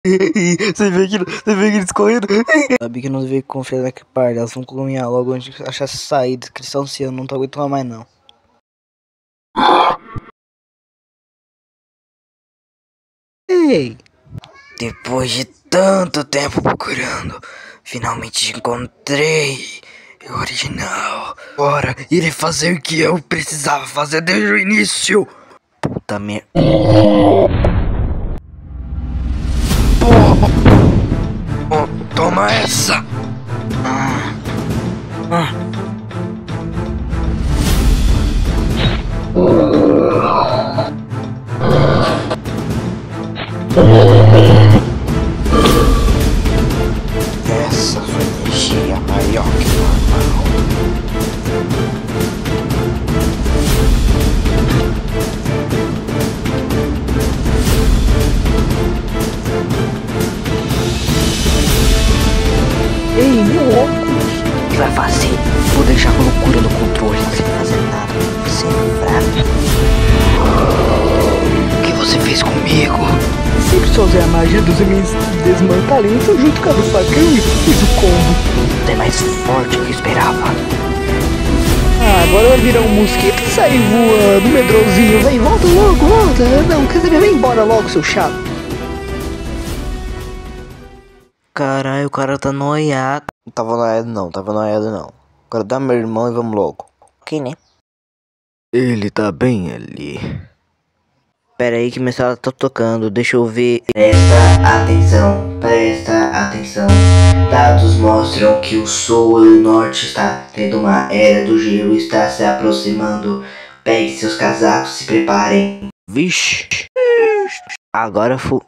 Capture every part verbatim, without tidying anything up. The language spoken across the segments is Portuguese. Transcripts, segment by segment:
Você vê aquilo, você vê eles correndo. Sabe que não devia confiar naquele par, elas vão caminhar logo onde achar saída. Cristão Ciano, não tô aguentando mais não. Ei! Depois de tanto tempo procurando, finalmente encontrei o original. Agora irei fazer o que eu precisava fazer desde o início. Puta merda. Oh, toma essa! Ah, ah. Essa foi energia maior que normal. Ei, meu óculos! O que vai fazer? Vou deixar a loucura no controle, não sei fazer nada. Você é fraco. O que você fez comigo? Sempre só usei a magia dos homens desmantelamentos junto com a do facão e fiz o combo. Você é mais forte do que eu esperava. Ah, agora vai virar um mosquito e sair voando, medrosinho. Vem, volta logo, volta. Não, quer saber? Vem embora logo, seu chato. Caralho, o cara tá noiado. Não tava noiado não, tava noiado não. Agora dá meu irmão e vamos logo. Ok, né? Ele tá bem ali. Pera aí que minha sala tá tocando, deixa eu ver. Presta atenção, presta atenção. Dados mostram que o Sul e o Norte está tendo uma era do gelo, está se aproximando. Pegue seus casacos, se preparem. Vixe. Agora fu...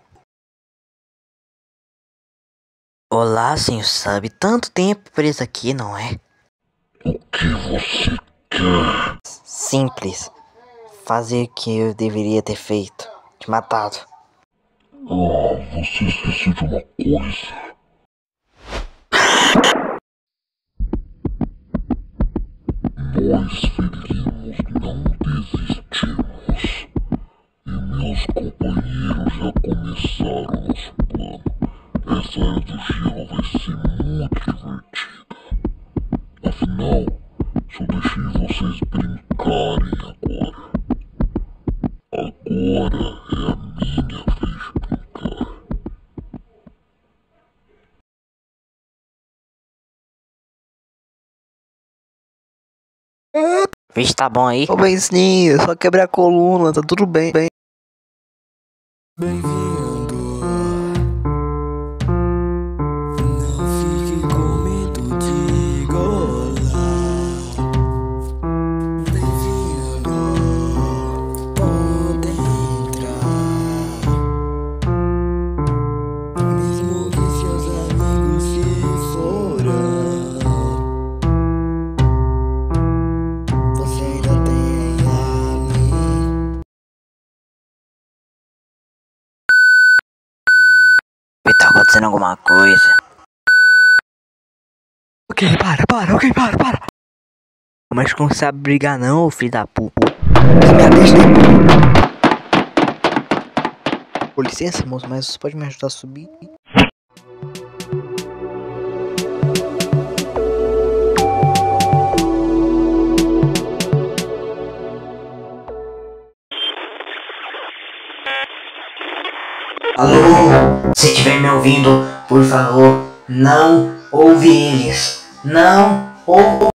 Olá, senhor Sub. Tanto tempo preso aqui, não é? O que você quer? Simples. Fazer o que eu deveria ter feito. Te matado. Ah, você esqueceu de uma coisa. Nós felinos não desistimos. E meus companheiros já começaram nosso plano. Essa era do gelo vai ser muito divertida. Afinal, só deixei vocês brincarem agora. Agora é a minha vez de brincar. Vixe, tá bom aí? Ô, Benzinho, só quebrar a coluna, tá tudo bem. bem. Bem-vindo. Não fique com medo, diga olá. Bem-vindo. Pode entrar. Mesmo que seus amigos se foram, você ainda tem a mim. Tá acontecendo alguma coisa. Ok, para, para, ok, para, para. Mas não sabe brigar não, filho da puta. Você me deixa. Com licença, moço, mas você pode me ajudar a subir? Alô? Se estiver me ouvindo, por favor, não ouve eles. Não ouve.